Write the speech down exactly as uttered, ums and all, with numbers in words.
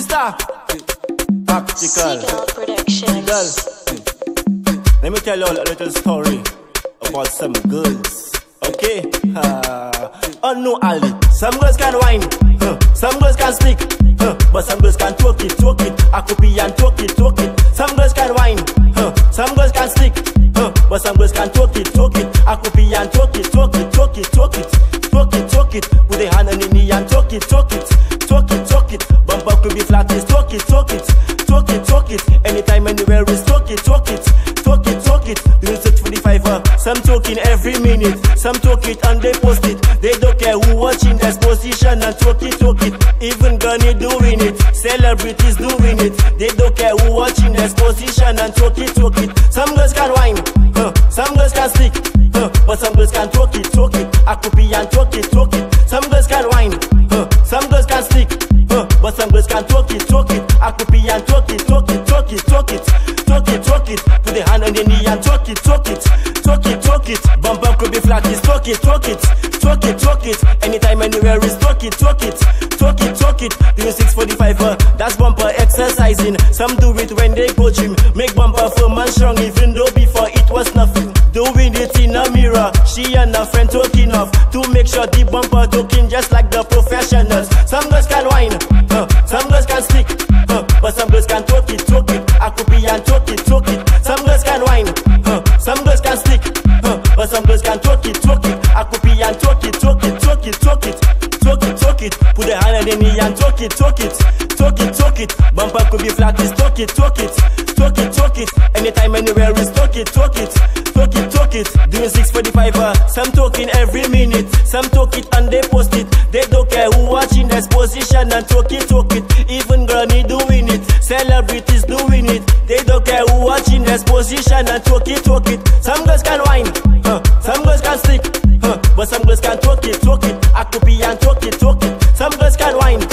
Mister Tactical Seagull Productions. Girl, let me tell you a little story about some girls. Okay? Uh, oh no, Ali. Some girls can whine, huh. Some girls can stick, huh. But some girls can talk it, talk it. I could be and talk it, talk it. Some girls can whine, huh. Some girls can stick, huh. But some girls can talk it, talk it. I could be and talk it, talk it, talk it, talk it. Talk it, talk it. Put the hand on the knee and talk it, talk it. Talk it, talk it. Bumper could be flat, is talk it, talk it. Talk it, talk it. Anytime, anywhere is talk it, talk it. Talk it, talk it. Doing six forty-five, uh. Some talking every minute. Some talk it and they post it. They don't care who watching their position and talk it, talk it. Even Gunny doing it. Celebrities doing it. They don't care who watching their position and talk it, talk it. Some girls can whine, huh. Some girls can stick, huh. But some girls can talk it, talk it. I could be and talk it, talk it. Some girls can whine, huh. Some girls can stick, huh. But some girls can talk it, talk it. I could be and talk it, talk it, talk it, talk it. Talk it, talk it. Put the hand on the knee and talk it, talk it. Talk it, talk it. Bumper could be flat, is talk it, talk it. Talk it, talk it. Anytime, anywhere is talk it, talk it. Talk it, talk it. Doing six forty-five, uh, that's bumper exercising. Some do it when they go gym. Make bumper firm and strong, even though before it was nothing. Doing it in a mirror, she and her friend talking off to make sure the bumper talking just like the professionals. Some girls can whine, uh, some girls can stick, uh, but some girls can talk it, talk it. I could be and talk it, talk it. Some girls can whine, uh, some girls can stick, uh, but some girls can talk it, talk it. I could be and talk it, talk it, talk it, talk it. Talk it, talk it. Put the hand on the knee and talk it, talk it. Talk it, talk it. Bumper could be flat, is talk it, talk it. Talk it, talk it. Anytime, anywhere is talk it, talk it. Talk it, talk it. Doing six forty-five, uh, some talking every minute. Some talk it and they post it. They don't care who watching their position and talk it, talk it. Even Granny doing it. Celebrities doing it. They don't care who watching their position and talk it, talk it. Some girls can whine, huh. Some girls can stick, huh. But some girls can talk it, talk it. I could be and talk it, talk it. Some girls can whine,